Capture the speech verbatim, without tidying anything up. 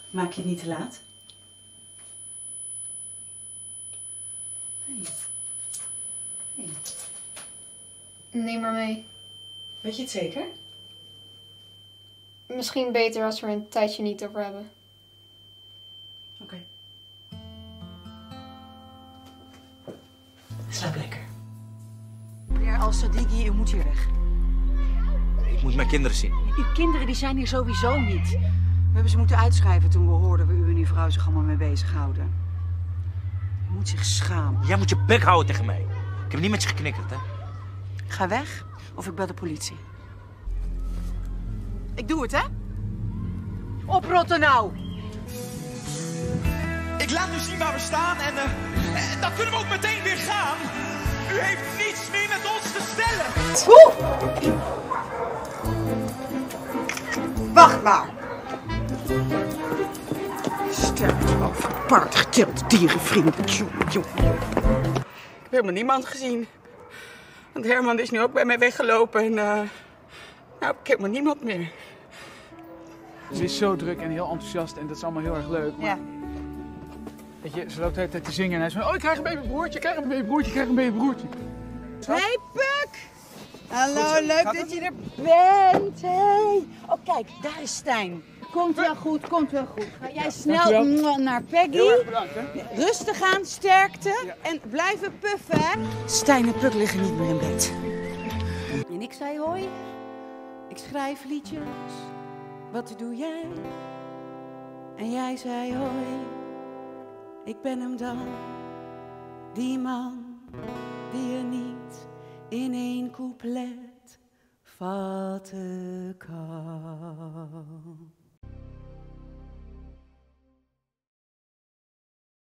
Maak je het niet te laat? Hey. Hey. Neem maar mee. Weet je het zeker? Misschien beter als we er een tijdje niet over hebben. Oké. Okay. Slaap lekker. Meneer Al-Sadiki, u moet hier weg. Ik moet mijn kinderen zien. Uw kinderen die zijn hier sowieso niet. We hebben ze moeten uitschrijven toen we hoorden waar u en uw vrouw zich allemaal mee bezighouden. U moet zich schamen. Jij moet je bek houden tegen mij. Ik heb niet met je geknikkerd, hè? Ga weg of ik bel de politie. Ik doe het, hè? Oprotten nou! Ik laat u zien waar we staan en, uh, en dan kunnen we ook meteen weer gaan. U heeft niets meer met ons te stellen. Oeh! Wacht maar. Sterk over paard getild dierenvriend. Jongen, jongen. Ik heb helemaal niemand gezien. Want Herman is nu ook bij mij weggelopen en uh, nou heb ik helemaal niemand meer. Ze is zo druk en heel enthousiast en dat is allemaal heel erg leuk. Maar... Ja. Weet je, ze loopt de hele tijd te zingen en hij is van, oh, ik krijg een babybroertje, ik krijg een babybroertje, ik krijg een babybroertje. Hey Puk! Hallo, Goed, leuk gaat dat het? je er bent. Hey. Oh kijk, daar is Stijn. Komt wel goed, komt wel goed. Ga jij snel Dankjewel. naar Peggy. Heel erg bedankt, hè. Rustig aan, sterkte. Ja. En blijven puffen, hè. Stijn en Puk liggen niet meer in bed. En ik zei hoi. Ik schrijf liedjes. Wat doe jij? En jij zei hoi. Ik ben hem dan. Die man die je niet in één couplet vatten kan.